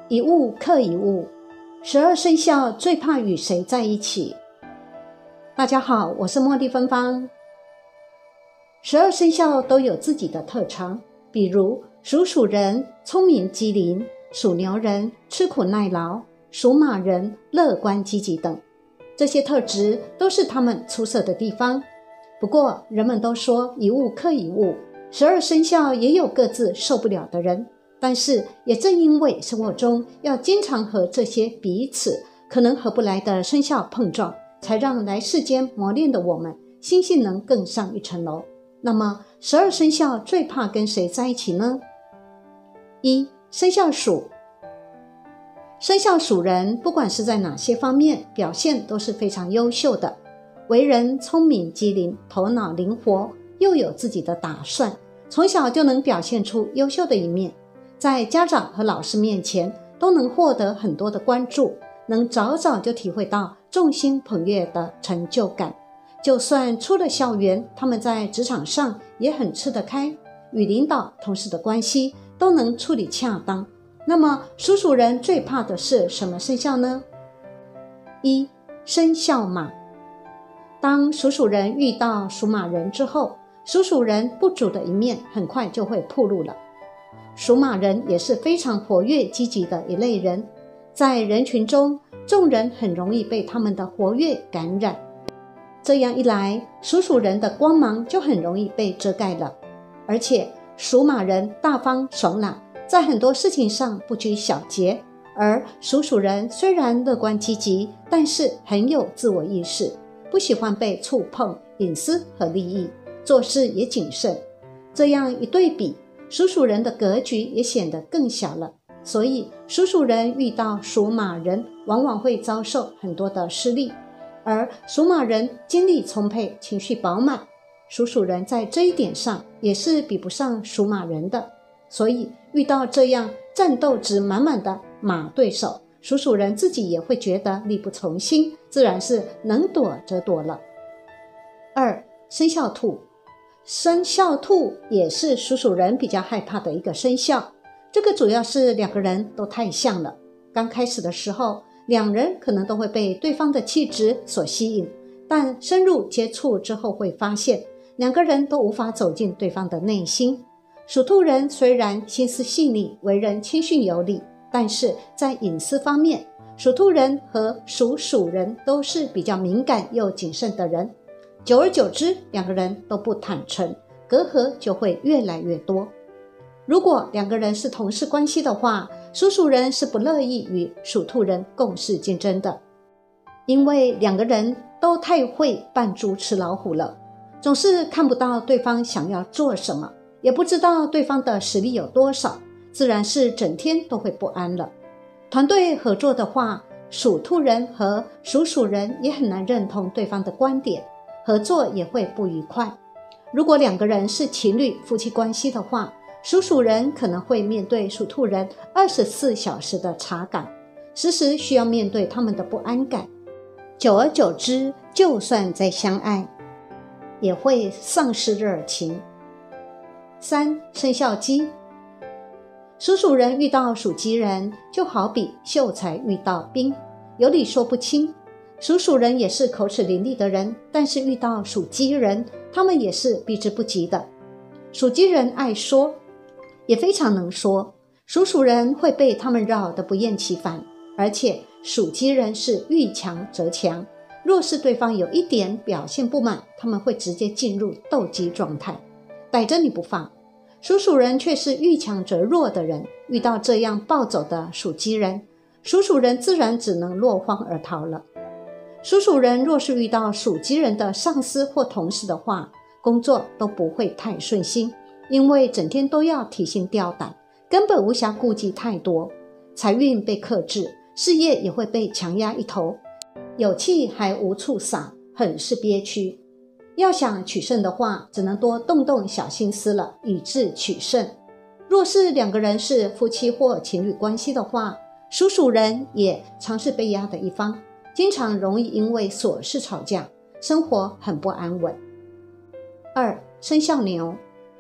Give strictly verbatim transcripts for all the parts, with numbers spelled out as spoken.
一物克一物，十二生肖最怕与谁在一起？大家好，我是茉莉芬芳。十二生肖都有自己的特长，比如属鼠人聪明机灵，属牛人吃苦耐劳，属马人乐观积极等，这些特质都是他们出色的地方。不过人们都说一物克一物，十二生肖也有各自受不了的人，但是也正因为生活中要经常和这些彼此可能合不来的生肖碰撞，才让来世间磨练的我们心性能更上一层楼。那么十二生肖最怕跟谁在一起呢？一、生肖属。生肖属人不管是在哪些方面表现都是非常优秀的，为人聪明机灵，头脑灵活，又有自己的打算，从小就能表现出优秀的一面，在家长和老师面前都能获得很多的关注，能早早就体会到众星捧月的成就感。就算出了校园，他们在职场上也很吃得开，与领导同事的关系都能处理恰当。那么属鼠人最怕的是什么生肖呢？一、生肖马。当属鼠人遇到属马人之后，属鼠人不足的一面很快就会暴露了。属马人也是非常活跃积极的一类人，在人群中众人很容易被他们的活跃感染，这样一来属鼠人的光芒就很容易被遮盖了。而且属马人大方爽朗，在很多事情上不拘小节，而属鼠人虽然乐观积极，但是很有自我意识，不喜欢被触碰隐私和利益，做事也谨慎。这样一对比，属鼠人的格局也显得更小了，所以属鼠人遇到属马人往往会遭受很多的失利，而属马人精力充沛，情绪饱满，属鼠人在这一点上也是比不上属马人的，所以遇到这样战斗值满满的马对手，属鼠人自己也会觉得力不从心，自然是能躲则躲了。二、生肖兔。生肖兔也是属鼠人比较害怕的一个生肖，这个主要是两个人都太像了，刚开始的时候两人可能都会被对方的气质所吸引，但深入接触之后会发现两个人都无法走进对方的内心。属兔人虽然心思细腻，为人谦逊有礼，但是在隐私方面，属兔人和属鼠人都是比较敏感又谨慎的人，久而久之两个人都不坦诚，隔阂就会越来越多。如果两个人是同事关系的话，属鼠人是不乐意与属兔人共事竞争的，因为两个人都太会扮猪吃老虎了，总是看不到对方想要做什么，也不知道对方的实力有多少，自然是整天都会不安了。团队合作的话，属兔人和属鼠人也很难认同对方的观点，合作也会不愉快。如果两个人是情侣夫妻关系的话，属鼠人可能会面对属兔人二十四小时的查岗，时时需要面对他们的不安感，久而久之，就算再相爱也会丧失热情。三、生肖鸡。属鼠人遇到属鸡人，就好比秀才遇到兵，有理说不清。属鼠人也是口齿伶俐的人，但是遇到属鸡人，他们也是避之不及的。属鸡人爱说，也非常能说，属鼠人会被他们绕得不厌其烦，而且属鸡人是遇强则强，若是对方有一点表现不满，他们会直接进入斗鸡状态，逮着你不放。属鼠人却是遇强则弱的人，遇到这样暴走的属鸡人，属鼠人自然只能落荒而逃了。属鼠人若是遇到属鸡人的上司或同事的话，工作都不会太顺心，因为整天都要提心吊胆，根本无暇顾及太多，财运被克制，事业也会被强压一头，有气还无处撒，很是憋屈。要想取胜的话，只能多动动小心思了，以致取胜。若是两个人是夫妻或情侣关系的话，属鼠人也常是被压的一方，经常容易因为琐事吵架，生活很不安稳。二、生肖牛。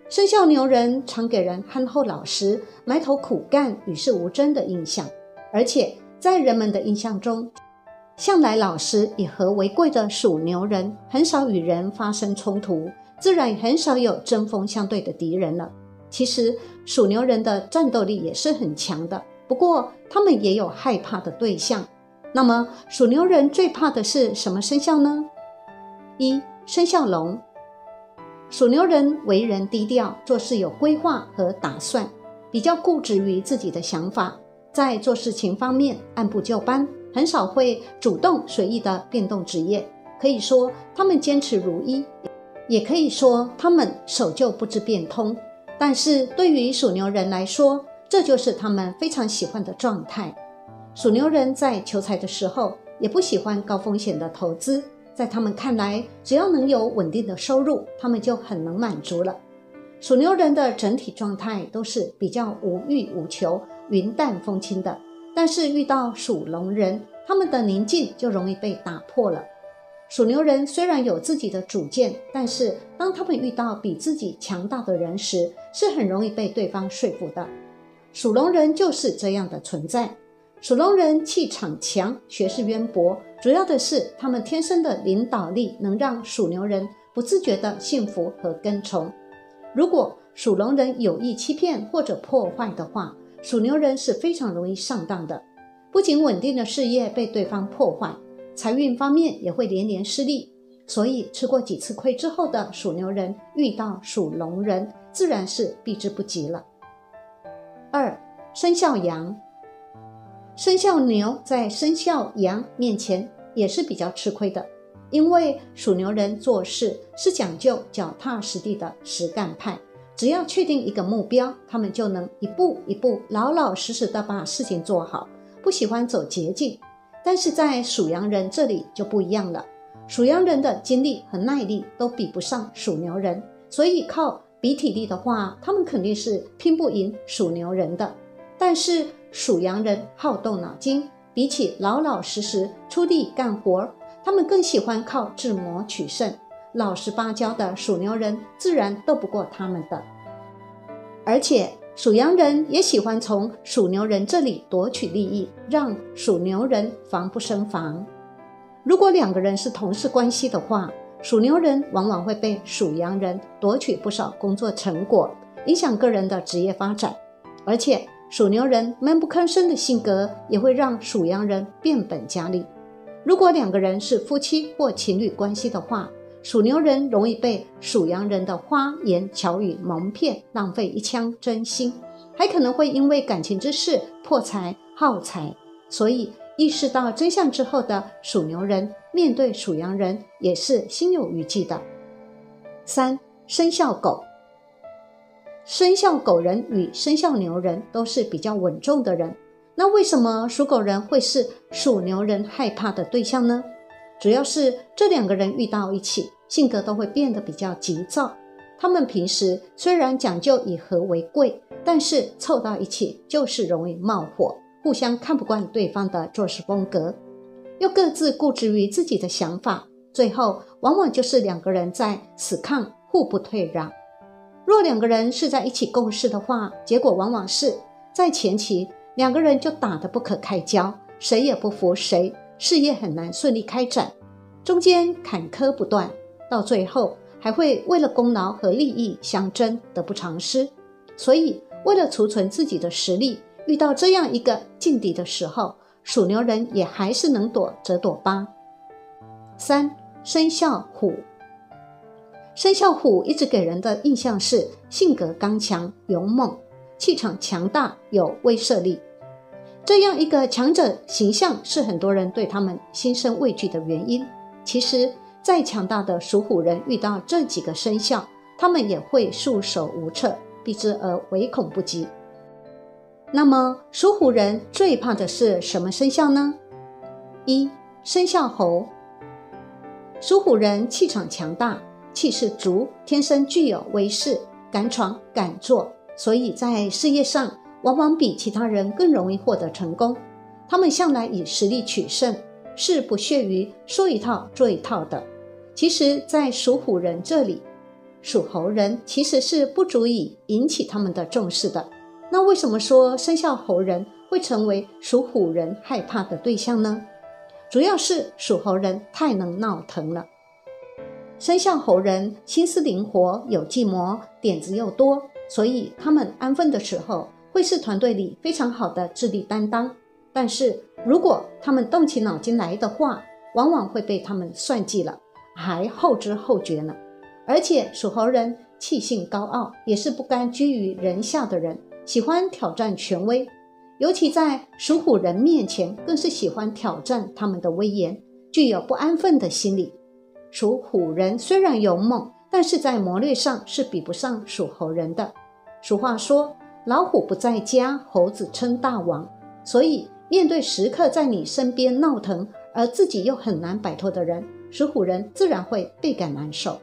生肖牛人常给人憨厚老实、埋头苦干、与世无争的印象，而且在人们的印象中，向来老实以和为贵的属牛人很少与人发生冲突，自然也很少有针锋相对的敌人了。其实属牛人的战斗力也是很强的，不过他们也有害怕的对象。那么属牛人最怕的是什么生肖呢？一、生肖龙。属牛人为人低调，做事有规划和打算，比较固执于自己的想法，在做事情方面按部就班，很少会主动随意的变动职业。可以说他们坚持如一，也可以说他们守旧不知变通。但是对于属牛人来说，这就是他们非常喜欢的状态。属牛人在求财的时候也不喜欢高风险的投资，在他们看来，只要能有稳定的收入，他们就很能满足了。属牛人的整体状态都是比较无欲无求、云淡风轻的，但是遇到属龙人，他们的宁静就容易被打破了。属牛人虽然有自己的主见，但是当他们遇到比自己强大的人时，是很容易被对方说服的。属龙人就是这样的存在。属龙人气场强，学识渊博，主要的是他们天生的领导力能让属牛人不自觉的信服和跟从。如果属龙人有意欺骗或者破坏的话，属牛人是非常容易上当的，不仅稳定的事业被对方破坏，财运方面也会连连失利。所以吃过几次亏之后的属牛人遇到属龙人，自然是避之不及了。二、生肖羊。生肖牛在生肖羊面前也是比较吃亏的，因为属牛人做事是讲究脚踏实地的实干派，只要确定一个目标，他们就能一步一步老老实实的把事情做好，不喜欢走捷径。但是在属羊人这里就不一样了，属羊人的精力和耐力都比不上属牛人，所以靠比体力的话，他们肯定是拼不赢属牛人的。但是属羊人好动脑筋，比起老老实实出力干活，他们更喜欢靠智谋取胜，老实巴交的属牛人自然斗不过他们的。而且属羊人也喜欢从属牛人这里夺取利益，让属牛人防不胜防。如果两个人是同事关系的话，属牛人往往会被属羊人夺取不少工作成果，影响个人的职业发展。而且属牛人闷不吭声的性格也会让属羊人变本加厉。如果两个人是夫妻或情侣关系的话，属牛人容易被属羊人的花言巧语蒙骗，浪费一腔真心，还可能会因为感情之事破财耗财。所以意识到真相之后的属牛人面对属羊人也是心有余悸的。三、生肖狗。生肖狗人与生肖牛人都是比较稳重的人，那为什么属狗人会是属牛人害怕的对象呢？主要是这两个人遇到一起，性格都会变得比较急躁。他们平时虽然讲究以和为贵，但是凑到一起就是容易冒火，互相看不惯对方的做事风格，又各自固执于自己的想法，最后往往就是两个人在死抗，互不退让。若两个人是在一起共事的话，结果往往是在前期两个人就打得不可开交，谁也不服谁，事业很难顺利开展，中间坎坷不断，到最后还会为了功劳和利益相争，得不偿失。所以为了储存自己的实力，遇到这样一个劲敌的时候，属牛人也还是能躲则躲吧。三、生肖虎。生肖虎一直给人的印象是性格刚强、勇猛，气场强大，有威慑力。这样一个强者形象是很多人对他们心生畏惧的原因。其实再强大的属虎人遇到这几个生肖，他们也会束手无策，避之而唯恐不及。那么属虎人最怕的是什么生肖呢？一、生肖猴。属虎人气场强大，气势足，天生具有威势，敢闯敢做，所以在事业上往往比其他人更容易获得成功。他们向来以实力取胜，是不屑于说一套做一套的。其实在属虎人这里， 属猴人其实是不足以引起他们的重视的。那为什么说生肖猴人会成为属虎人害怕的对象呢？主要是属猴人太能闹腾了。生肖猴人心思灵活，有计谋，点子又多，所以他们安分的时候会是团队里非常好的智力担当。但是如果他们动起脑筋来的话，往往会被他们算计了，还后知后觉呢。而且属猴人气性高傲，也是不甘居于人下的人，喜欢挑战权威，尤其在属虎人面前更是喜欢挑战他们的威严，具有不安分的心理。属虎人虽然勇猛，但是在谋略上是比不上属猴人的。俗话说，老虎不在家，猴子称大王。所以面对时刻在你身边闹腾，而自己又很难摆脱的人，属虎人自然会倍感难受。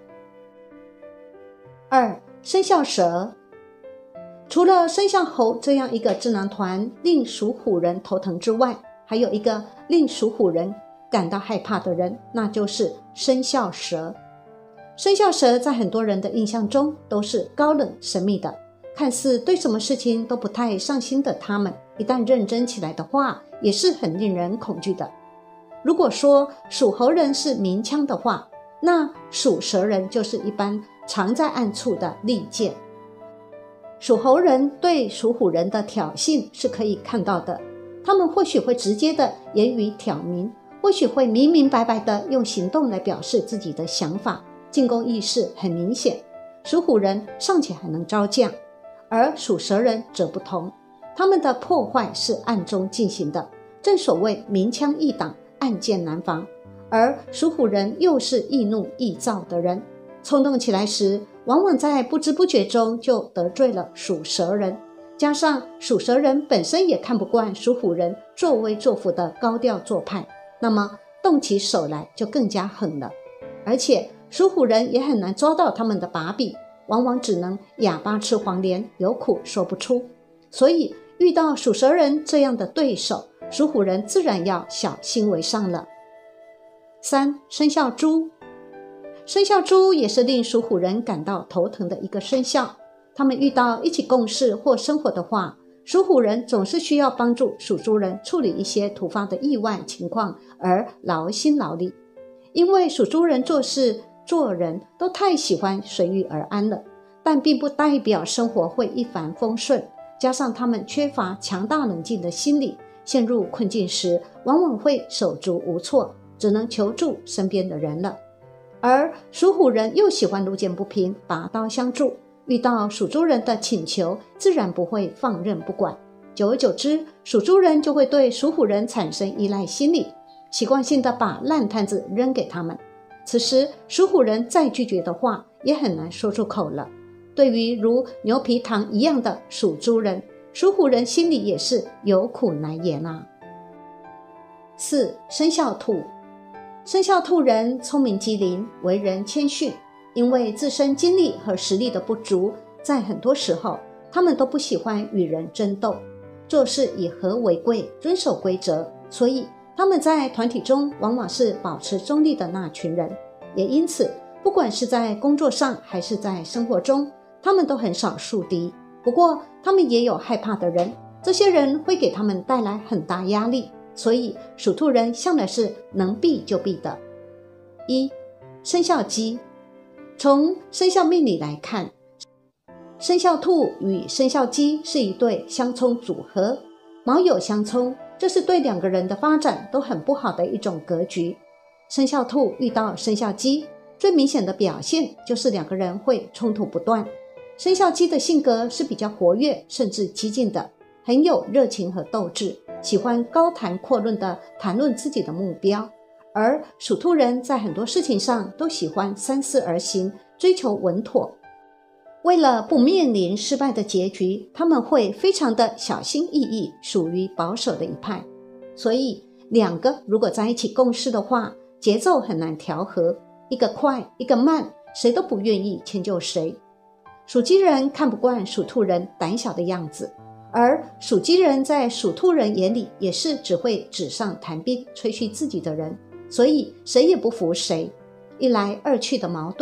二、生肖蛇。除了生肖猴这样一个智囊团令属虎人头疼之外，还有一个令属虎人感到害怕的人，那就是生肖蛇。生肖蛇在很多人的印象中都是高冷神秘的，看似对什么事情都不太上心的他们，一旦认真起来的话，也是很令人恐惧的。如果说属猴人是明枪的话，那属蛇人就是一般藏在暗处的利剑。属猴人对属虎人的挑衅是可以看到的，他们或许会直接的言语挑明，或许会明明白白的用行动来表示自己的想法，进攻意识很明显。属虎人尚且还能招架，而属蛇人则不同，他们的破坏是暗中进行的，正所谓明枪易挡，暗箭难防。而属虎人又是易怒易躁的人，冲动起来时，往往在不知不觉中就得罪了属蛇人，加上属蛇人本身也看不惯属虎人作威作福的高调做派，那么动起手来就更加狠了。而且属虎人也很难抓到他们的把柄，往往只能哑巴吃黄连，有苦说不出。所以遇到属蛇人这样的对手，属虎人自然要小心为上了。三、生肖猪。生肖猪也是令属虎人感到头疼的一个生肖，他们遇到一起共事或生活的话，属虎人总是需要帮助属猪人处理一些突发的意外情况而劳心劳力。因为属猪人做事做人都太喜欢随遇而安了，但并不代表生活会一帆风顺，加上他们缺乏强大冷静的心理，陷入困境时往往会手足无措，只能求助身边的人了。而属虎人又喜欢路见不平，拔刀相助，遇到属猪人的请求自然不会放任不管，久而久之，属猪人就会对属虎人产生依赖心理，习惯性的把烂摊子扔给他们。此时属虎人再拒绝的话也很难说出口了。对于如牛皮糖一样的属猪人，属虎人心里也是有苦难言啊。四、生肖兔。生肖兔人聪明机灵，为人谦逊，因为自身精力和实力的不足，在很多时候他们都不喜欢与人争斗，做事以和为贵，遵守规则，所以他们在团体中往往是保持中立的那群人。也因此不管是在工作上还是在生活中，他们都很少树敌。不过他们也有害怕的人，这些人会给他们带来很大压力，所以属兔人向来是能避就避的。一、生肖鸡。从生肖命理来看，生肖兔与生肖鸡是一对相冲组合，卯酉相冲，这是对两个人的发展都很不好的一种格局。生肖兔遇到生肖鸡，最明显的表现就是两个人会冲突不断。生肖鸡的性格是比较活跃甚至激进的，很有热情和斗志，喜欢高谈阔论地谈论自己的目标。而属兔人在很多事情上都喜欢三思而行，追求稳妥。为了不面临失败的结局，他们会非常的小心翼翼，属于保守的一派。所以两个如果在一起共事的话，节奏很难调和，一个快一个慢，谁都不愿意迁就谁。属鸡人看不惯属兔人胆小的样子，而属鸡人在属兔人眼里也是只会纸上谈兵，吹嘘自己的人，所以谁也不服谁。一来二去的矛盾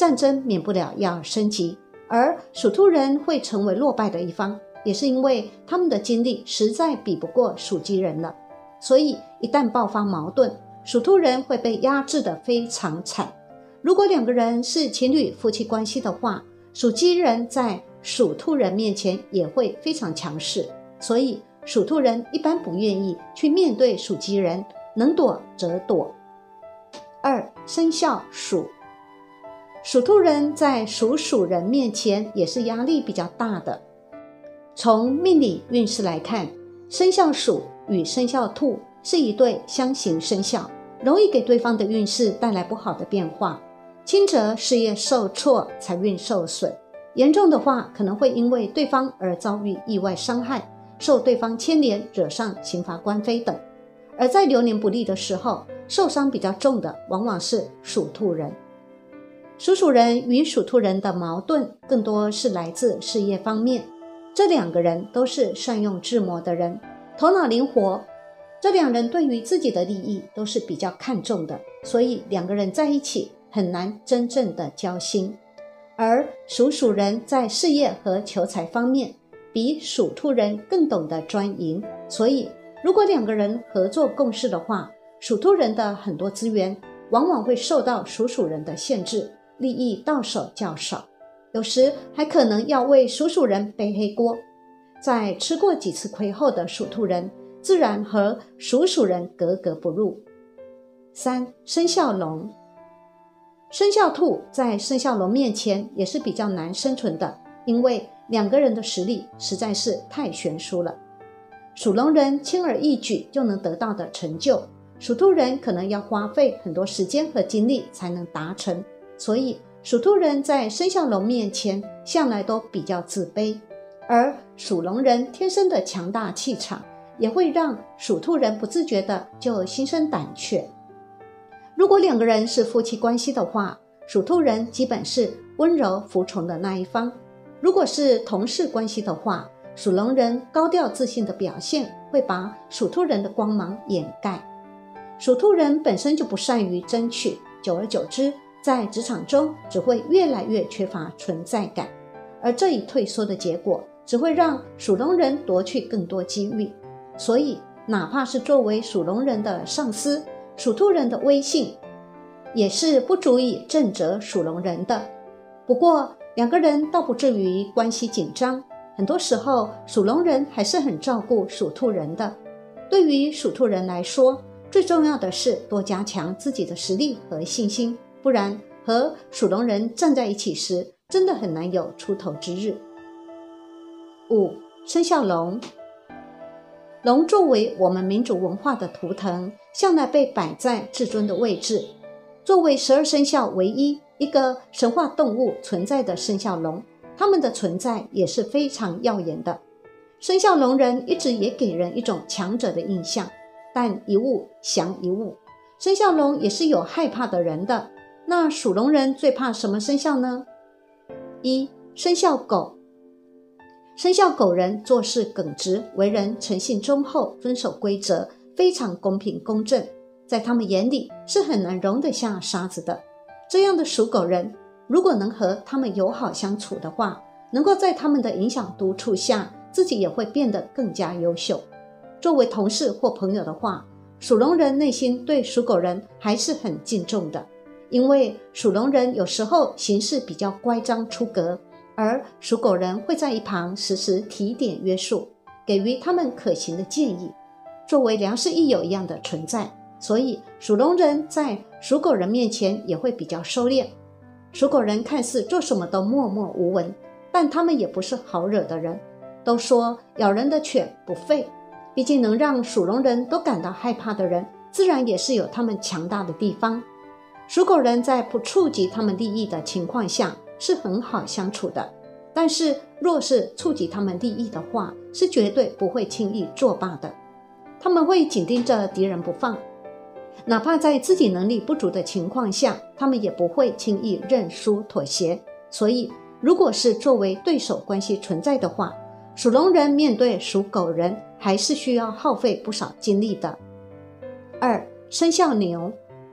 战争免不了要升级，而属兔人会成为落败的一方，也是因为他们的精力实在比不过属鸡人了。所以一旦爆发矛盾，属兔人会被压制得非常惨。如果两个人是情侣夫妻关系的话，属鸡人在属兔人面前也会非常强势，所以属兔人一般不愿意去面对属鸡人，能躲则躲。二、生肖属。属兔人在属鼠人面前也是压力比较大的。从命理运势来看，生肖属与生肖兔是一对相刑生肖，容易给对方的运势带来不好的变化，轻则事业受挫，财运受损，严重的话可能会因为对方而遭遇意外伤害，受对方牵连，惹上刑罚官非等。而在流年不利的时候，受伤比较重的往往是属兔人。属鼠人与属兔人的矛盾更多是来自事业方面，这两个人都是善用智谋的人，头脑灵活，这两人对于自己的利益都是比较看重的，所以两个人在一起很难真正的交心。而属鼠人在事业和求财方面比属兔人更懂得专营，所以如果两个人合作共事的话，属兔人的很多资源往往会受到属鼠人的限制，利益到手较少，有时还可能要为属鼠人背黑锅。在吃过几次亏后的属兔人自然和属鼠人格格不入。三、生肖龙。生肖兔在生肖龙面前也是比较难生存的，因为两个人的实力实在是太悬殊了。属龙人轻而易举就能得到的成就，属兔人可能要花费很多时间和精力才能达成，所以属兔人在生肖龙面前向来都比较自卑，而属龙人天生的强大气场也会让属兔人不自觉的就心生胆怯。如果两个人是夫妻关系的话，属兔人基本是温柔服从的那一方。如果是同事关系的话，属龙人高调自信的表现会把属兔人的光芒掩盖。属兔人本身就不善于争取，久而久之在职场中只会越来越缺乏存在感，而这一退缩的结果只会让属龙人夺去更多机遇。所以哪怕是作为属龙人的上司，属兔人的威信也是不足以震慑属龙人的。不过两个人倒不至于关系紧张，很多时候属龙人还是很照顾属兔人的。对于属兔人来说，最重要的是多加强自己的实力和信心，不然和属龙人站在一起时真的很难有出头之日。五、生肖龙。龙作为我们民族文化的图腾，向来被摆在至尊的位置。作为十二生肖唯一一个神话动物存在的生肖龙，它们的存在也是非常耀眼的。生肖龙人一直也给人一种强者的印象，但一物降一物，生肖龙也是有害怕的人的。那属龙人最怕什么生肖呢？一、生肖狗。生肖狗人做事耿直，为人诚信忠厚，遵守规则，非常公平公正，在他们眼里是很难容得下沙子的。这样的属狗人，如果能和他们友好相处的话，能够在他们的影响督促下，自己也会变得更加优秀。作为同事或朋友的话，属龙人内心对属狗人还是很敬重的，因为属龙人有时候行事比较乖张出格，而属狗人会在一旁时时提点约束，给予他们可行的建议，作为良师益友一样的存在。所以属龙人在属狗人面前也会比较收敛。属狗人看似做什么都默默无闻，但他们也不是好惹的人。都说咬人的犬不吠，毕竟能让属龙人都感到害怕的人，自然也是有他们强大的地方。属狗人在不触及他们利益的情况下是很好相处的，但是若是触及他们利益的话，是绝对不会轻易作罢的。他们会紧盯着敌人不放，哪怕在自己能力不足的情况下，他们也不会轻易认输妥协。所以如果是作为对手关系存在的话，属龙人面对属狗人还是需要耗费不少精力的。二、生肖牛。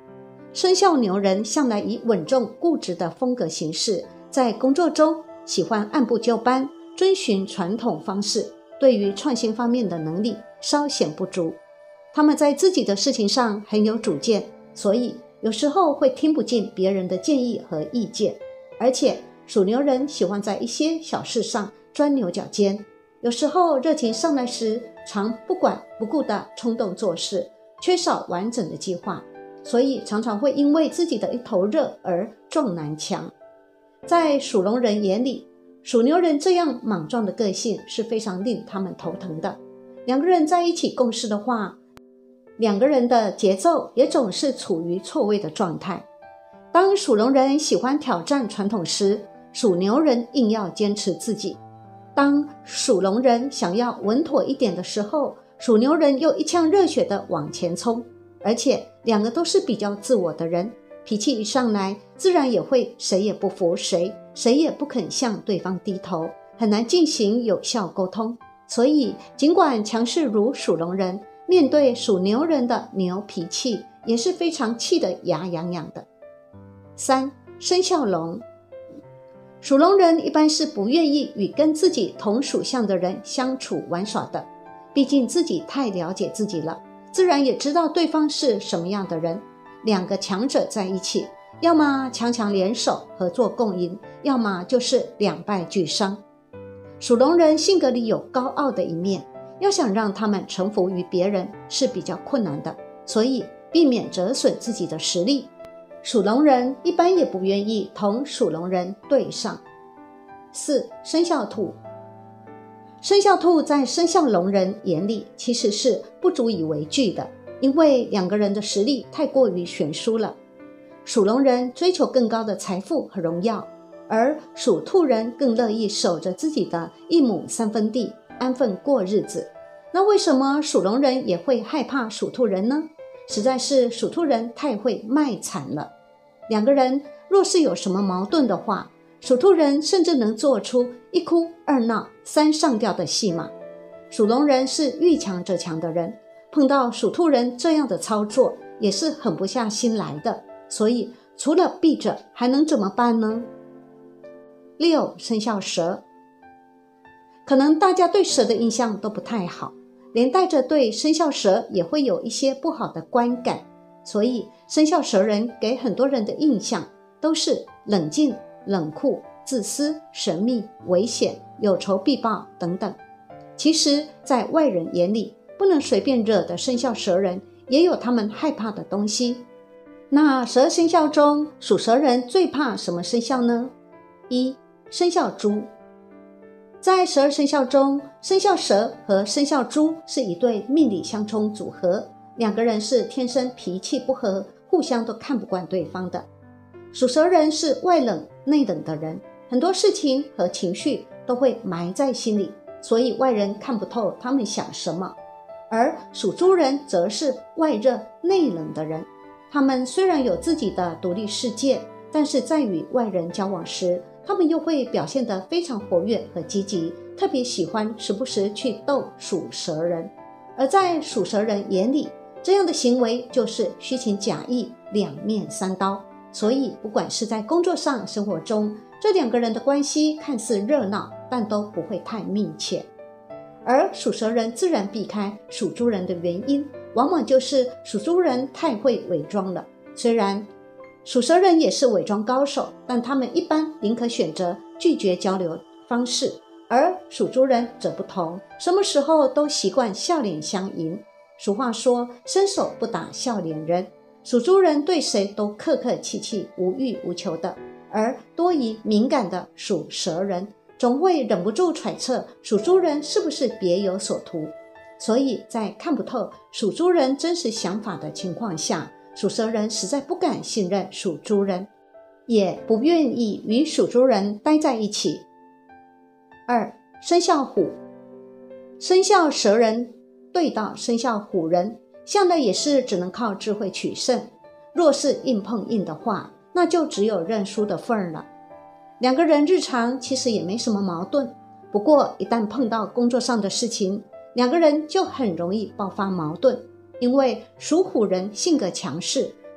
生肖牛人向来以稳重固执的风格行事，在工作中喜欢按部就班，遵循传统方式，对于创新方面的能力稍显不足。他们在自己的事情上很有主见，所以有时候会听不进别人的建议和意见。而且属牛人喜欢在一些小事上钻牛角尖，有时候热情上来时常不管不顾地冲动做事，缺少完整的计划，所以常常会因为自己的一头热而撞南墙。在属龙人眼里，属牛人这样莽撞的个性是非常令他们头疼的。两个人在一起共事的话，两个人的节奏也总是处于错位的状态。当属龙人喜欢挑战传统时，属牛人硬要坚持自己；当属龙人想要稳妥一点的时候，属牛人又一腔热血地往前冲。而且两个都是比较自我的人，脾气一上来，自然也会谁也不服谁，谁也不肯向对方低头，很难进行有效沟通。所以尽管强势如属龙人，面对属牛人的牛脾气，也是非常气得牙痒痒的。三、生肖龙。属龙人一般是不愿意与跟自己同属相的人相处玩耍的，毕竟自己太了解自己了，自然也知道对方是什么样的人。两个强者在一起，要么强强联手合作共赢，要么就是两败俱伤。属龙人性格里有高傲的一面，要想让他们臣服于别人是比较困难的，所以避免折损自己的实力，属龙人一般也不愿意同属龙人对上。四、生肖兔。生肖兔在生肖龙人眼里其实是不足以为惧的，因为两个人的实力太过于悬殊了。属龙人追求更高的财富和荣耀，而属兔人更乐意守着自己的一亩三分地，安分过日子。那为什么属龙人也会害怕属兔人呢？实在是属兔人太会卖惨了。两个人若是有什么矛盾的话，属兔人甚至能做出一哭二闹三上吊的戏码。属龙人是遇强则强的人，碰到属兔人这样的操作也是狠不下心来的，所以除了避着还能怎么办呢？六、生肖蛇。可能大家对蛇的印象都不太好，连带着对生肖蛇也会有一些不好的观感，所以生肖蛇人给很多人的印象都是冷静、冷酷、自私、神秘、危险、有仇必报等等。其实在外人眼里，不能随便惹的生肖蛇人也有他们害怕的东西。那十二生肖中，属蛇人最怕什么生肖呢？一、生肖猪。在十二生肖中，生肖蛇和生肖猪是一对命理相冲组合，两个人是天生脾气不合，互相都看不惯对方的。属蛇人是外冷内冷的人，很多事情和情绪都会埋在心里，所以外人看不透他们想什么。而属猪人则是外热内冷的人，他们虽然有自己的独立世界，但是在与外人交往时，他们又会表现得非常活跃和积极，特别喜欢时不时去逗属蛇人。而在属蛇人眼里，这样的行为就是虚情假意，两面三刀。所以不管是在工作上、生活中，这两个人的关系看似热闹，但都不会太密切。而属蛇人自然避开属猪人的原因，往往就是属猪人太会伪装了。虽然属蛇人也是伪装高手，但他们一般宁可选择拒绝交流方式，而属猪人则不同，什么时候都习惯笑脸相迎。俗话说，伸手不打笑脸人，属猪人对谁都客客气气，无欲无求的，而多疑敏感的属蛇人总会忍不住揣测属猪人是不是别有所图。所以在看不透属猪人真实想法的情况下，属蛇人实在不敢信任属猪人，也不愿意与属猪人待在一起。二、生肖虎。生肖蛇人对到生肖虎人，向来也是只能靠智慧取胜，若是硬碰硬的话，那就只有认输的份儿了。两个人日常其实也没什么矛盾，不过一旦碰到工作上的事情，两个人就很容易爆发矛盾。因为属虎人性格强势，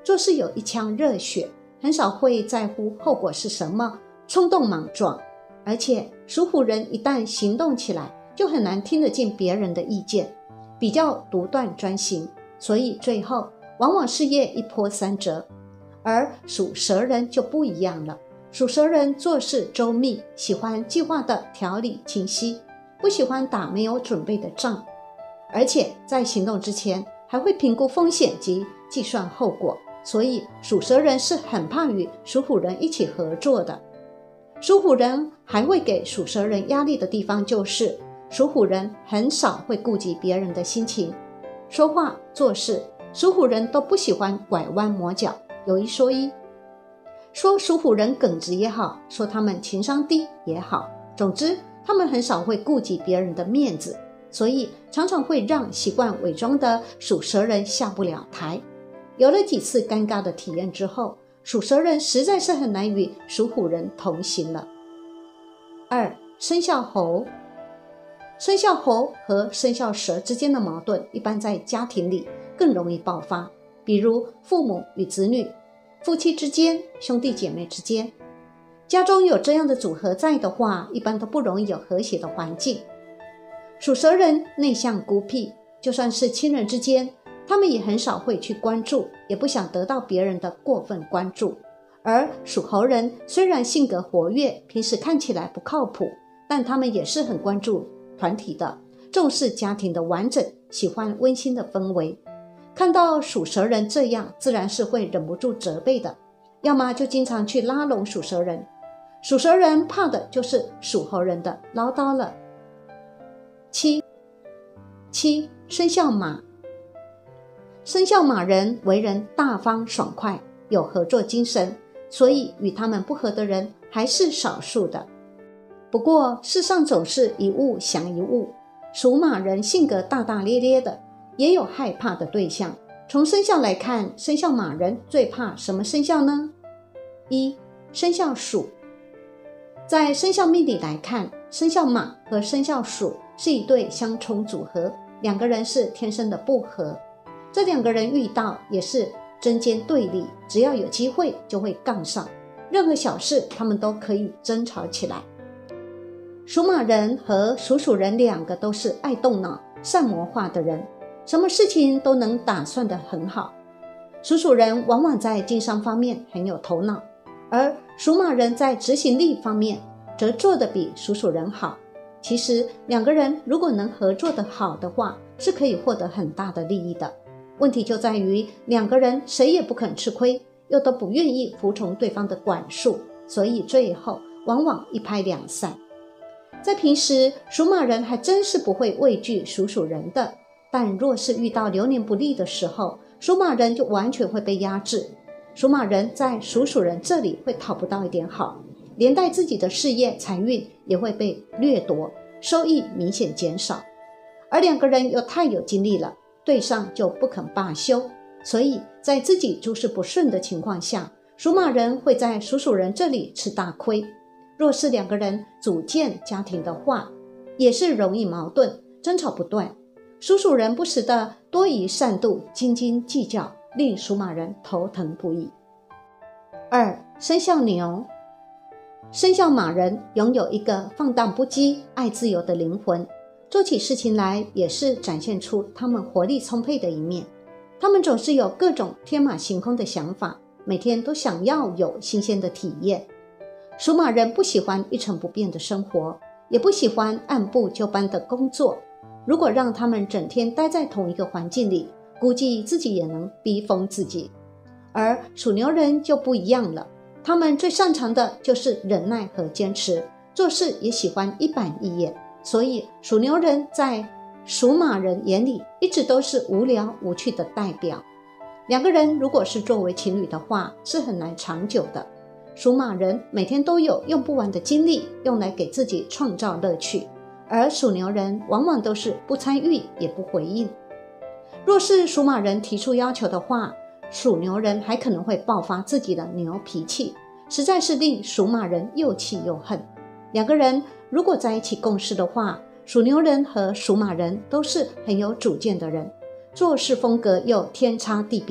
做事有一腔热血，很少会在乎后果是什么，冲动莽撞。而且属虎人一旦行动起来，就很难听得进别人的意见，比较独断专行，所以最后往往事业一波三折。而属蛇人就不一样了，属蛇人做事周密，喜欢计划的条理清晰，不喜欢打没有准备的仗，而且在行动之前还会评估风险及计算后果，所以属蛇人是很怕与属虎人一起合作的。属虎人还会给属蛇人压力的地方就是属虎人很少会顾及别人的心情，说话做事属虎人都不喜欢拐弯抹角，有一说一，说属虎人耿直也好，说他们情商低也好，总之他们很少会顾及别人的面子，所以常常会让习惯伪装的属蛇人下不了台。有了几次尴尬的体验之后，属蛇人实在是很难与属虎人同行了。二、生肖猴。生肖猴和生肖蛇之间的矛盾一般在家庭里更容易爆发，比如父母与子女、夫妻之间、兄弟姐妹之间。家中有这样的组合在的话，一般都不容易有和谐的环境。属蛇人内向孤僻，就算是亲人之间，他们也很少会去关注，也不想得到别人的过分关注。而属猴人虽然性格活跃，平时看起来不靠谱，但他们也是很关注团体的，重视家庭的完整，喜欢温馨的氛围。看到属蛇人这样，自然是会忍不住责备的，要么就经常去拉拢属蛇人。属蛇人怕的就是属猴人的唠叨了。七七生肖马。生肖马人为人大方爽快，有合作精神，所以与他们不合的人还是少数的。不过世上总是一物降一物，属马人性格大大咧咧的，也有害怕的对象。从生肖来看，生肖马人最怕什么生肖呢？一、生肖鼠。在生肖命理来看，生肖马和生肖鼠是一对相冲组合，两个人是天生的不合。这两个人遇到也是针尖对立，只要有机会就会杠上，任何小事他们都可以争吵起来。属马人和属鼠人两个都是爱动脑、善谋划的人，什么事情都能打算得很好。属鼠人往往在经商方面很有头脑，而属马人在执行力方面则做得比属鼠人好。其实两个人如果能合作得好的话，是可以获得很大的利益的。问题就在于两个人谁也不肯吃亏，又都不愿意服从对方的管束，所以最后往往一拍两散。在平时，属马人还真是不会畏惧属鼠人的，但若是遇到流年不利的时候，属马人就完全会被压制。属马人在属鼠人这里会讨不到一点好，连带自己的事业财运也会被掠夺，收益明显减少。而两个人又太有精力了，对上就不肯罢休，所以在自己诸事不顺的情况下，属马人会在属鼠人这里吃大亏。若是两个人组建家庭的话，也是容易矛盾，争吵不断。属鼠人不时的多疑善妒、斤斤计较，令属马人头疼不已。二、生肖牛。生肖马人拥有一个放荡不羁、爱自由的灵魂，做起事情来也是展现出他们活力充沛的一面。他们总是有各种天马行空的想法，每天都想要有新鲜的体验。属马人不喜欢一成不变的生活，也不喜欢按部就班的工作。如果让他们整天待在同一个环境里，估计自己也能逼疯自己。而属牛人就不一样了，他们最擅长的就是忍耐和坚持，做事也喜欢一板一眼，所以属牛人在属马人眼里一直都是无聊无趣的代表。两个人如果是作为情侣的话，是很难长久的。属马人每天都有用不完的精力用来给自己创造乐趣，而属牛人往往都是不参与也不回应。若是属马人提出要求的话，属牛人还可能会爆发自己的牛脾气，实在是令属马人又气又恨。两个人如果在一起共事的话，属牛人和属马人都是很有主见的人，做事风格又天差地别，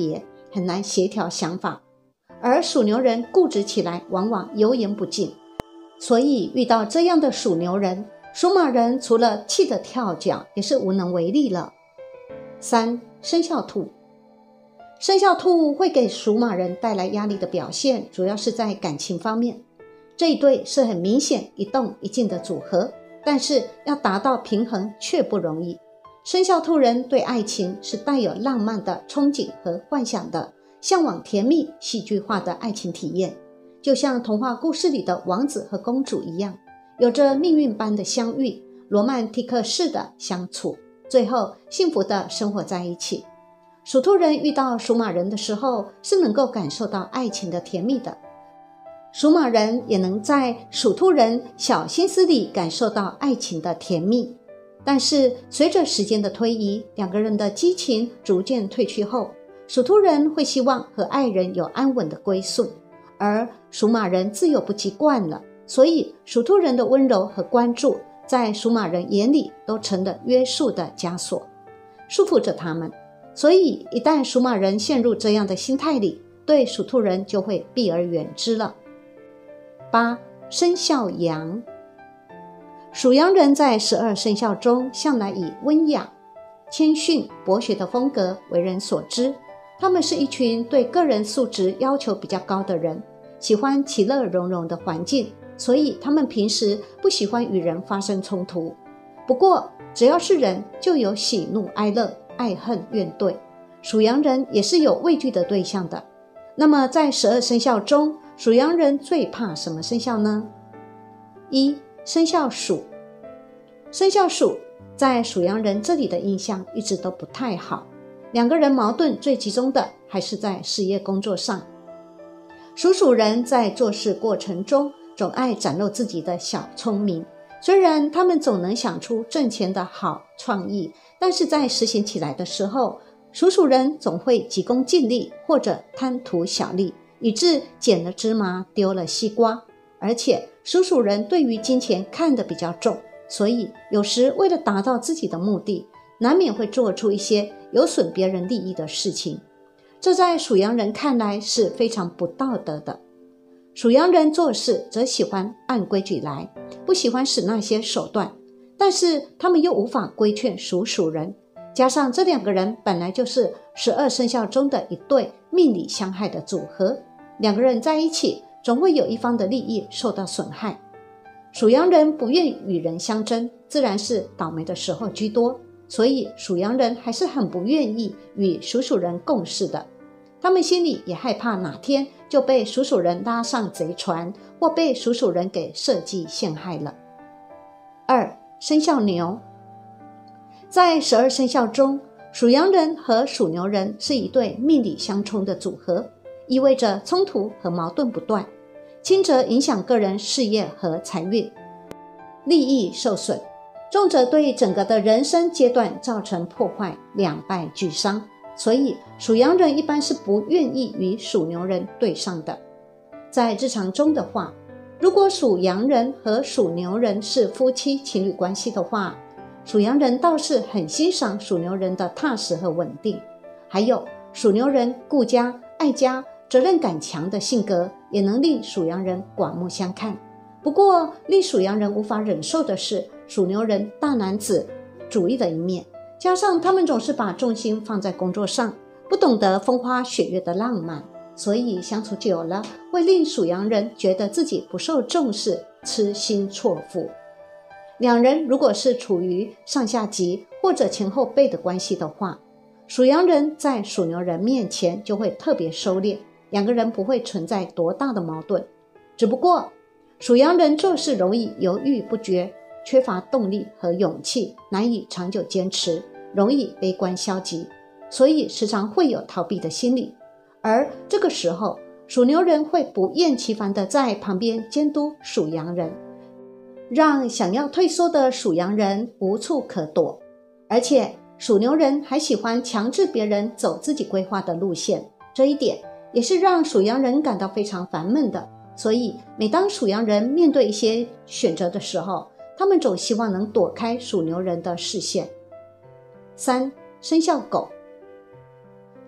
很难协调想法，而属牛人固执起来往往油盐不进。所以遇到这样的属牛人，属马人除了气得跳脚，也是无能为力了。三、生肖兔。生肖兔会给属马人带来压力的表现，主要是在感情方面。这一对是很明显一动一静的组合，但是要达到平衡却不容易。生肖兔人对爱情是带有浪漫的憧憬和幻想的，向往甜蜜戏剧化的爱情体验，就像童话故事里的王子和公主一样，有着命运般的相遇，罗曼蒂克式的相处，最后幸福的生活在一起。属兔人遇到属马人的时候，是能够感受到爱情的甜蜜的，属马人也能在属兔人小心思里感受到爱情的甜蜜。但是随着时间的推移，两个人的激情逐渐褪去后，属兔人会希望和爱人有安稳的归宿，而属马人自由不羁惯了，所以属兔人的温柔和关注在属马人眼里都成了约束的枷锁，束缚着他们。所以一旦属马人陷入这样的心态里，对属兔人就会避而远之了。八、生肖羊。属羊人在十二生肖中向来以温雅、谦逊、博学的风格为人所知。他们是一群对个人素质要求比较高的人，喜欢其乐融融的环境，所以他们平时不喜欢与人发生冲突。不过只要是人，就有喜怒哀乐、爱恨怨怼，属羊人也是有畏惧的对象的。那么在十二生肖中，属羊人最怕什么生肖呢？一、生肖鼠。生肖鼠在属羊人这里的印象一直都不太好，两个人矛盾最集中的还是在事业工作上。属鼠人在做事过程中总爱展露自己的小聪明，虽然他们总能想出挣钱的好创意，但是在实行起来的时候，属鼠人总会急功近利或者贪图小利，以致捡了芝麻丢了西瓜。而且属鼠人对于金钱看得比较重，所以有时为了达到自己的目的，难免会做出一些有损别人利益的事情，这在属羊人看来是非常不道德的。属羊人做事则喜欢按规矩来，不喜欢使那些手段，但是他们又无法规劝属鼠人，加上这两个人本来就是十二生肖中的一对命理相害的组合，两个人在一起总会有一方的利益受到损害。属羊人不愿与人相争，自然是倒霉的时候居多，所以属羊人还是很不愿意与属鼠人共事的。他们心里也害怕哪天就被属鼠人拉上贼船，或被属鼠人给设计陷害了。二、生肖牛。在十二生肖中，属羊人和属牛人是一对命理相冲的组合，意味着冲突和矛盾不断，轻则影响个人事业和财运，利益受损；重则对整个的人生阶段造成破坏，两败俱伤。所以属羊人一般是不愿意与属牛人对上的。在日常中的话，如果属羊人和属牛人是夫妻情侣关系的话，属羊人倒是很欣赏属牛人的踏实和稳定，还有属牛人顾家、爱家、责任感强的性格，也能令属羊人刮目相看。不过令属羊人无法忍受的是属牛人大男子主义的一面，加上他们总是把重心放在工作上，不懂得风花雪月的浪漫，所以相处久了会令属羊人觉得自己不受重视，痴心错付。两人如果是处于上下级或者前后辈的关系的话，属羊人在属牛人面前就会特别收敛，两个人不会存在多大的矛盾。只不过属羊人做事容易犹豫不决，缺乏动力和勇气，难以长久坚持，容易悲观消极，所以时常会有逃避的心理。而这个时候，属牛人会不厌其烦地在旁边监督属羊人，让想要退缩的属羊人无处可躲。而且属牛人还喜欢强制别人走自己规划的路线，这一点也是让属羊人感到非常烦闷的。所以每当属羊人面对一些选择的时候，他们总希望能躲开属牛人的视线。三、生肖狗。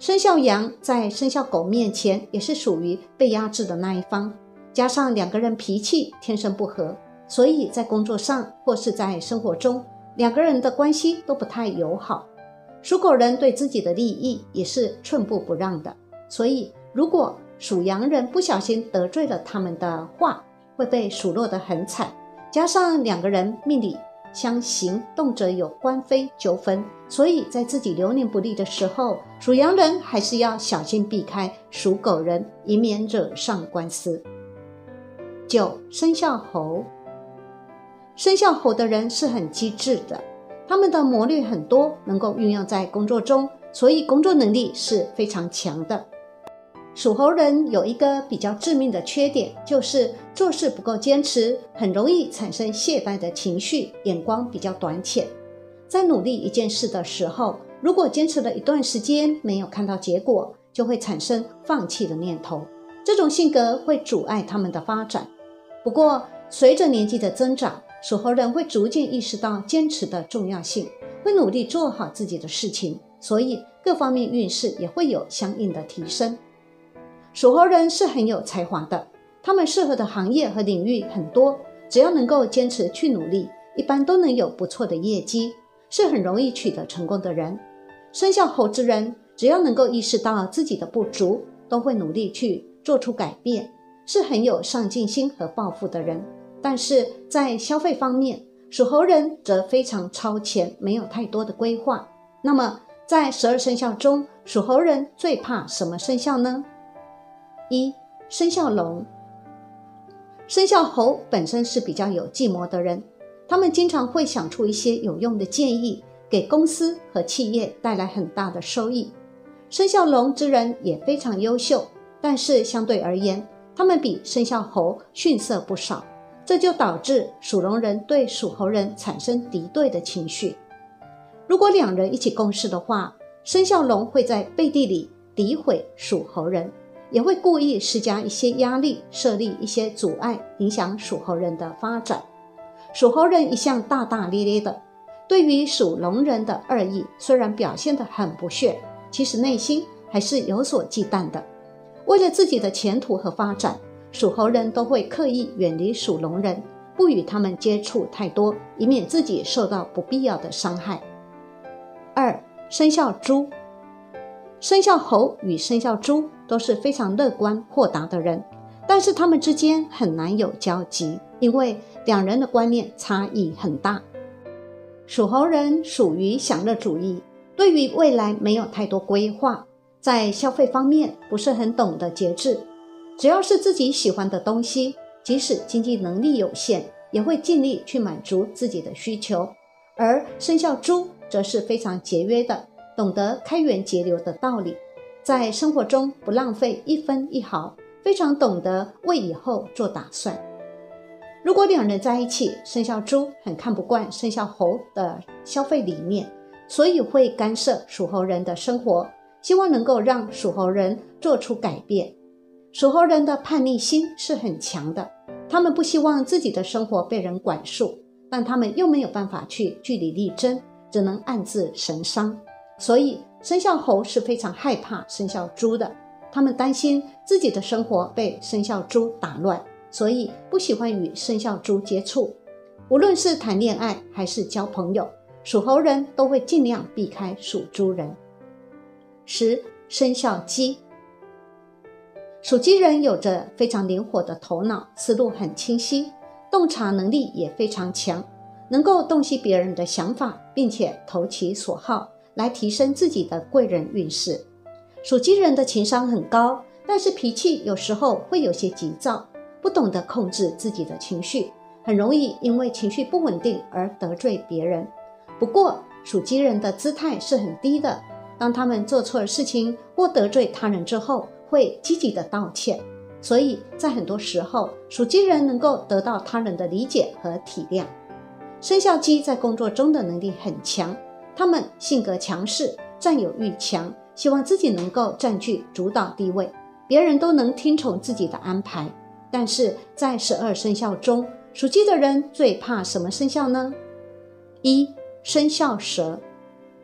生肖羊在生肖狗面前也是属于被压制的那一方，加上两个人脾气天生不合，所以在工作上或是在生活中，两个人的关系都不太友好。属狗人对自己的利益也是寸步不让的，所以如果属羊人不小心得罪了他们的话，会被数落得很惨。加上两个人命理相刑，动辄有官非纠纷，所以在自己流年不利的时候，属羊人还是要小心避开属狗人，以免惹上官司。九、生肖猴。生肖猴的人是很机智的，他们的谋略很多，能够运用在工作中，所以工作能力是非常强的。属猴人有一个比较致命的缺点，就是做事不够坚持，很容易产生懈怠的情绪，眼光比较短浅。在努力一件事的时候，如果坚持了一段时间没有看到结果，就会产生放弃的念头。这种性格会阻碍他们的发展。不过随着年纪的增长，属猴人会逐渐意识到坚持的重要性，会努力做好自己的事情，所以各方面运势也会有相应的提升。属猴人是很有才华的，他们适合的行业和领域很多，只要能够坚持去努力，一般都能有不错的业绩，是很容易取得成功的人。生肖猴之人只要能够意识到自己的不足，都会努力去做出改变，是很有上进心和抱负的人。但是在消费方面，属猴人则非常超前，没有太多的规划。那么在十二生肖中，属猴人最怕什么生肖呢？一、生肖龙。生肖猴本身是比较有计谋的人，他们经常会想出一些有用的建议，给公司和企业带来很大的收益。生肖龙之人也非常优秀，但是相对而言，他们比生肖猴逊色不少，这就导致属龙人对属猴人产生敌对的情绪。如果两人一起共事的话，生肖龙会在背地里诋毁属猴人，也会故意施加一些压力，设立一些阻碍，影响属猴人的发展。属猴人一向大大咧咧的，对于属龙人的恶意，虽然表现得很不屑，其实内心还是有所忌惮的。为了自己的前途和发展，属猴人都会刻意远离属龙人，不与他们接触太多，以免自己受到不必要的伤害。二、生肖猪。生肖猴与生肖猪都是非常乐观豁达的人，但是他们之间很难有交集，因为两人的观念差异很大。属猴人属于享乐主义，对于未来没有太多规划，在消费方面不是很懂得节制，只要是自己喜欢的东西，即使经济能力有限，也会尽力去满足自己的需求。而生肖猪则是非常节约的，懂得开源节流的道理，在生活中不浪费一分一毫，非常懂得为以后做打算。如果两人在一起，生肖猪很看不惯生肖猴的消费理念，所以会干涉属猴人的生活，希望能够让属猴人做出改变。属猴人的叛逆心是很强的，他们不希望自己的生活被人管束，但他们又没有办法去据理力争，只能暗自神伤。所以生肖猴是非常害怕生肖猪的，他们担心自己的生活被生肖猪打乱，所以不喜欢与生肖猪接触。无论是谈恋爱还是交朋友，属猴人都会尽量避开属猪人。十、生肖鸡。属鸡人有着非常灵活的头脑，思路很清晰，洞察能力也非常强，能够洞悉别人的想法，并且投其所好，来提升自己的贵人运势。属鸡人的情商很高，但是脾气有时候会有些急躁，不懂得控制自己的情绪，很容易因为情绪不稳定而得罪别人。不过属鸡人的姿态是很低的，当他们做错了事情或得罪他人之后，会积极的道歉，所以在很多时候，属鸡人能够得到他人的理解和体谅。生肖鸡在工作中的能力很强，他们性格强势，占有欲强，希望自己能够占据主导地位，别人都能听从自己的安排。但是在十二生肖中，属鸡的人最怕什么生肖呢？一、生肖蛇。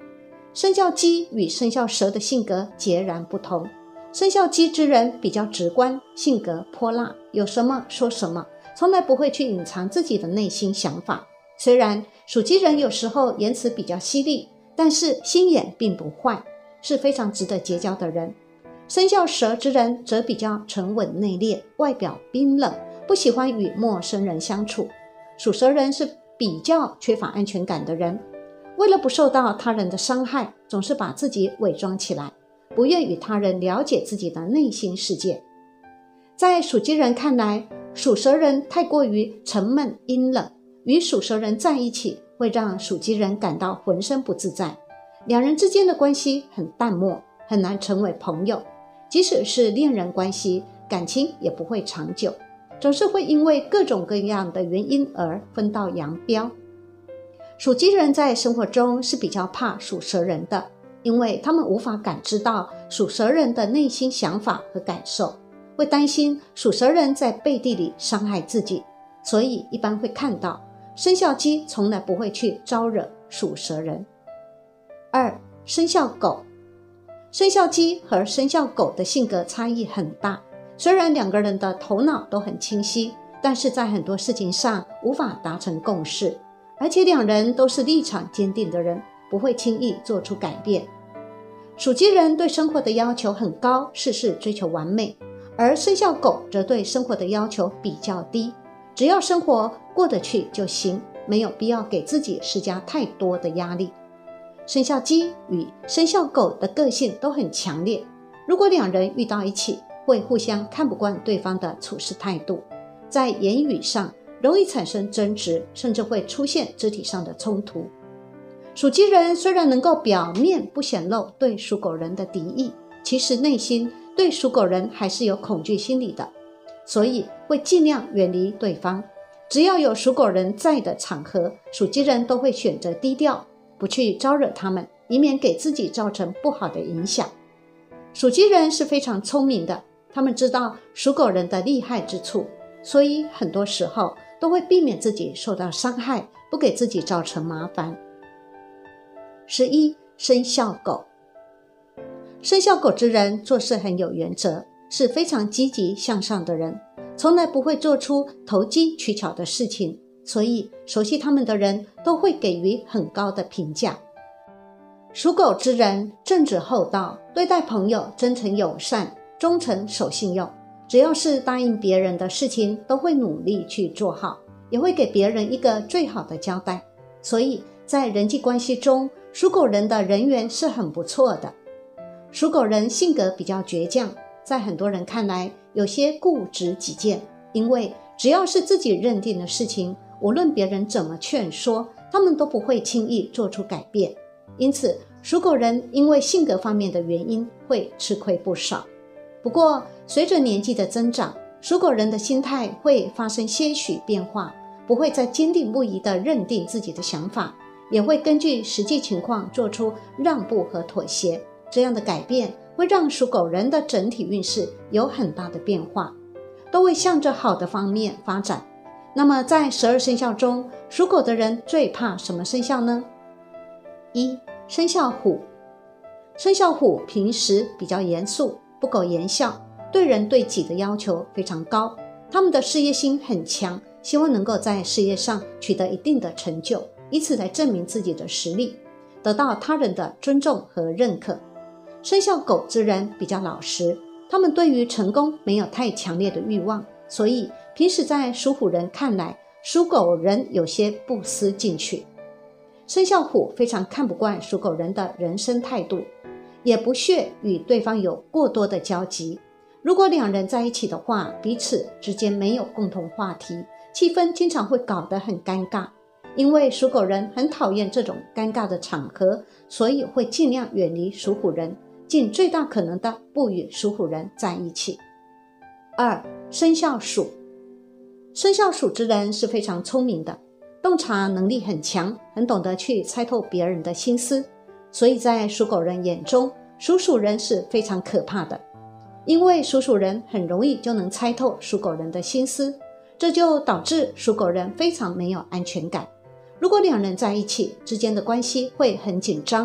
生肖鸡与生肖蛇的性格截然不同。生肖鸡之人比较直观，性格泼辣，有什么说什么，从来不会去隐藏自己的内心想法。虽然属鸡人有时候言辞比较犀利，但是心眼并不坏，是非常值得结交的人。生肖蛇之人则比较沉稳内敛，外表冰冷，不喜欢与陌生人相处。属蛇人是比较缺乏安全感的人，为了不受到他人的伤害，总是把自己伪装起来，不愿与他人了解自己的内心世界。在属鸡人看来，属蛇人太过于沉闷阴冷，与属蛇人在一起会让属鸡人感到浑身不自在，两人之间的关系很淡漠，很难成为朋友，即使是恋人关系，感情也不会长久，总是会因为各种各样的原因而分道扬镳。属鸡人在生活中是比较怕属蛇人的，因为他们无法感知到属蛇人的内心想法和感受，会担心属蛇人在背地里伤害自己，所以一般会看到生肖鸡从来不会去招惹属蛇人。二、生肖狗。生肖鸡和生肖狗的性格差异很大，虽然两个人的头脑都很清晰，但是在很多事情上无法达成共识，而且两人都是立场坚定的人，不会轻易做出改变。属鸡人对生活的要求很高，事事追求完美，而生肖狗则对生活的要求比较低，只要生活过得去就行，没有必要给自己施加太多的压力。生肖鸡与生肖狗的个性都很强烈，如果两人遇到一起，会互相看不惯对方的处事态度，在言语上容易产生争执，甚至会出现肢体上的冲突。属鸡人虽然能够表面不显露对属狗人的敌意，其实内心对属狗人还是有恐惧心理的，所以会尽量远离对方。只要有属狗人在的场合，属鸡人都会选择低调，不去招惹他们，以免给自己造成不好的影响。属鸡人是非常聪明的，他们知道属狗人的厉害之处，所以很多时候都会避免自己受到伤害，不给自己造成麻烦。十一、生肖狗。生肖狗之人做事很有原则，是非常积极向上的人，从来不会做出投机取巧的事情，所以熟悉他们的人都会给予很高的评价。属狗之人正直厚道，对待朋友真诚友善，忠诚守信用，只要是答应别人的事情都会努力去做好，也会给别人一个最好的交代，所以在人际关系中，属狗人的人缘是很不错的。属狗人性格比较倔强，在很多人看来有些固执己见，因为只要是自己认定的事情，无论别人怎么劝说，他们都不会轻易做出改变。因此属狗人因为性格方面的原因会吃亏不少。不过随着年纪的增长，属狗人的心态会发生些许变化，不会再坚定不移地认定自己的想法，也会根据实际情况做出让步和妥协。这样的改变会让属狗人的整体运势有很大的变化，都会向着好的方面发展。那么在十二生肖中，属狗的人最怕什么生肖呢？一、生肖虎。生肖虎平时比较严肃，不苟言笑，对人对己的要求非常高，他们的事业心很强，希望能够在事业上取得一定的成就，以此来证明自己的实力，得到他人的尊重和认可。生肖狗之人比较老实，他们对于成功没有太强烈的欲望，所以平时在属虎人看来，属狗人有些不思进取。生肖虎非常看不惯属狗人的人生态度，也不屑与对方有过多的交集。如果两人在一起的话，彼此之间没有共同话题，气氛经常会搞得很尴尬。因为属狗人很讨厌这种尴尬的场合，所以会尽量远离属虎人，尽最大可能的不与属虎人在一起。二、生肖鼠。生肖鼠之人是非常聪明的，洞察能力很强，很懂得去猜透别人的心思，所以在属狗人眼中，属鼠人是非常可怕的。因为属鼠人很容易就能猜透属狗人的心思，这就导致属狗人非常没有安全感。如果两人在一起，之间的关系会很紧张，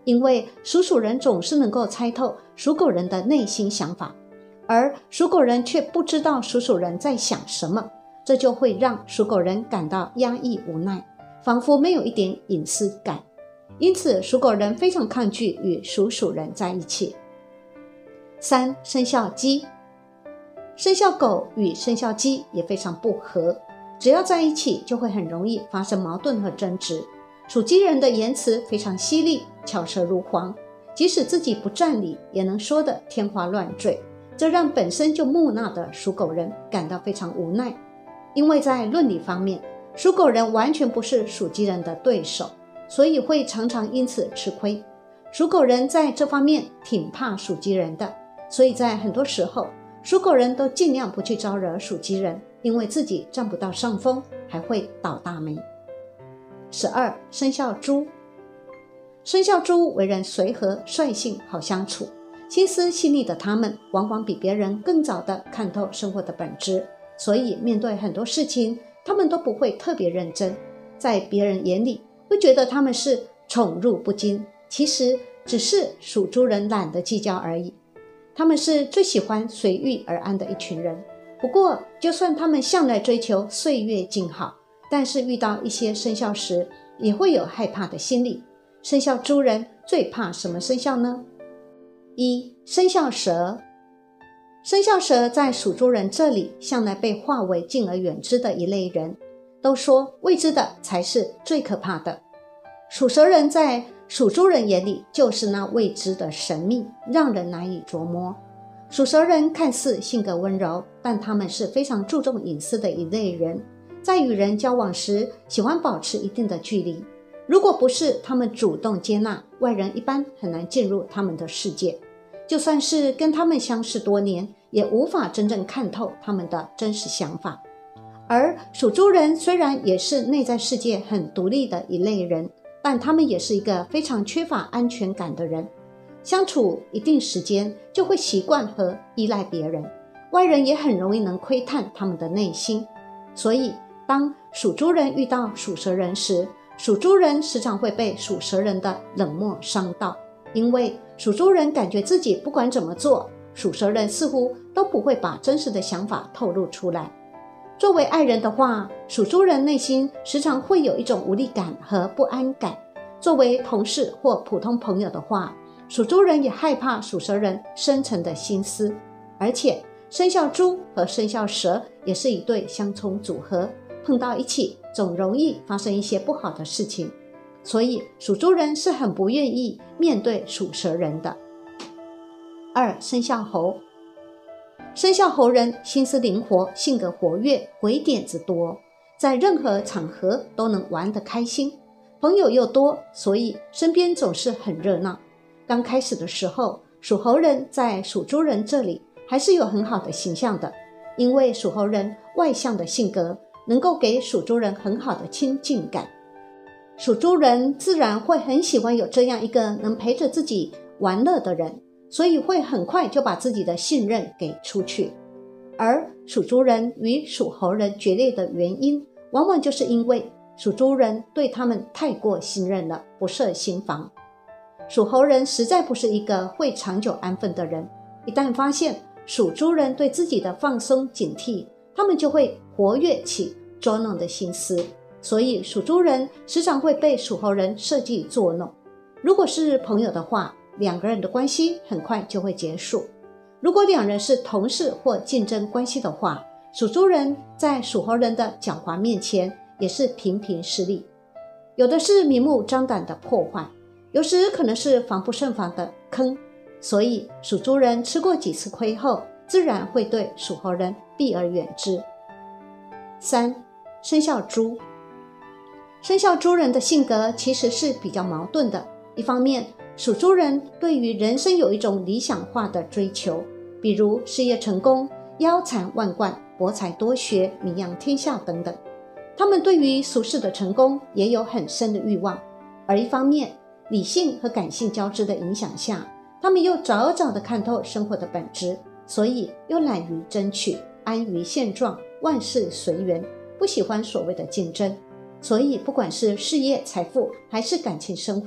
因为属鼠人总是能够猜透属狗人的内心想法，而属狗人却不知道属鼠人在想什么，这就会让属狗人感到压抑无奈，仿佛没有一点隐私感。因此属狗人非常抗拒与属鼠人在一起。三、生肖鸡。生肖狗与生肖鸡也非常不合，只要在一起就会很容易发生矛盾和争执。属鸡人的言辞非常犀利，巧舌如簧，即使自己不占理也能说得天花乱坠，这让本身就木讷的属狗人感到非常无奈。因为在论理方面，属狗人完全不是属鸡人的对手，所以会常常因此吃亏。属狗人在这方面挺怕属鸡人的，所以在很多时候属狗人都尽量不去招惹属鸡人，因为自己占不到上风，还会倒大霉。十二、生肖猪。生肖猪为人随和率性，好相处，心思细腻的他们往往比别人更早地看透生活的本质，所以面对很多事情他们都不会特别认真，在别人眼里会觉得他们是宠辱不惊，其实只是属猪人懒得计较而已。他们是最喜欢随遇而安的一群人，不过就算他们向来追求岁月静好，但是遇到一些生肖时也会有害怕的心理。生肖猪人最怕什么生肖呢？一、生肖蛇。生肖蛇在属猪人这里向来被划为敬而远之的一类人，都说未知的才是最可怕的。属蛇人在属猪人眼里就是那未知的神秘，让人难以琢磨。属蛇人看似性格温柔，但他们是非常注重隐私的一类人，在与人交往时喜欢保持一定的距离，如果不是他们主动接纳，外人一般很难进入他们的世界，就算是跟他们相识多年，也无法真正看透他们的真实想法。而属猪人虽然也是内在世界很独立的一类人，但他们也是一个非常缺乏安全感的人，相处一定时间就会习惯和依赖别人，外人也很容易能窥探他们的内心。所以当属猪人遇到属蛇人时，属猪人时常会被属蛇人的冷漠伤到，因为属猪人感觉自己不管怎么做，属蛇人似乎都不会把真实的想法透露出来。作为爱人的话，属猪人内心时常会有一种无力感和不安感。作为同事或普通朋友的话，属猪人也害怕属蛇人深层的心思。而且生肖猪和生肖蛇也是一对相冲组合，碰到一起总容易发生一些不好的事情，所以属猪人是很不愿意面对属蛇人的。二、生肖猴。生肖猴人心思灵活，性格活跃，鬼点子多，在任何场合都能玩得开心，朋友又多，所以身边总是很热闹。刚开始的时候，属猴人在属猪人这里还是有很好的形象的，因为属猴人外向的性格能够给属猪人很好的亲近感，属猪人自然会很喜欢有这样一个能陪着自己玩乐的人，所以会很快就把自己的信任给出去。而属猪人与属猴人决裂的原因，往往就是因为属猪人对他们太过信任了，不设心防。属猴人实在不是一个会长久安分的人，一旦发现属猪人对自己的放松警惕，他们就会活跃起捉弄的心思，所以属猪人时常会被属猴人设计作弄。如果是朋友的话，两个人的关系很快就会结束。如果两人是同事或竞争关系的话，属猪人在属猴人的狡猾面前也是频频失利，有的是明目张胆的破坏，有时可能是防不胜防的坑，所以属猪人吃过几次亏后，自然会对属猴人避而远之。三、生肖猪。生肖猪人的性格其实是比较矛盾的，一方面属猪人对于人生有一种理想化的追求，比如事业成功、腰缠万贯、博才多学、名扬天下等等，他们对于俗世的成功也有很深的欲望。而一方面，理性和感性交织的影响下，他们又早早地看透生活的本质，所以又懒于争取，安于现状，万事随缘，不喜欢所谓的竞争。所以不管是事业、财富还是感情生活，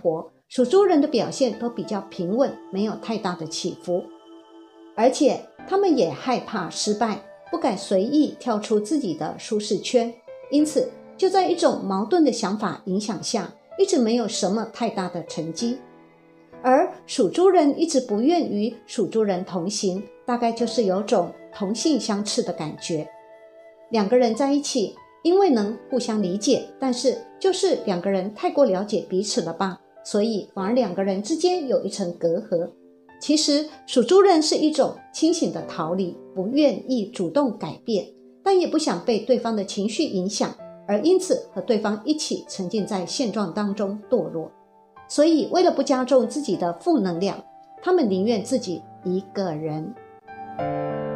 属猪人的表现都比较平稳，没有太大的起伏，而且他们也害怕失败，不敢随意跳出自己的舒适圈，因此就在一种矛盾的想法影响下，一直没有什么太大的成绩。而属猪人一直不愿与属猪人同行，大概就是有种同性相斥的感觉。两个人在一起，因为能互相理解，但是就是两个人太过了解彼此了吧，所以反而两个人之间有一层隔阂。其实属猪人是一种清醒的逃离，不愿意主动改变，但也不想被对方的情绪影响，而因此和对方一起沉浸在现状当中堕落。所以为了不加重自己的负能量，他们宁愿自己一个人。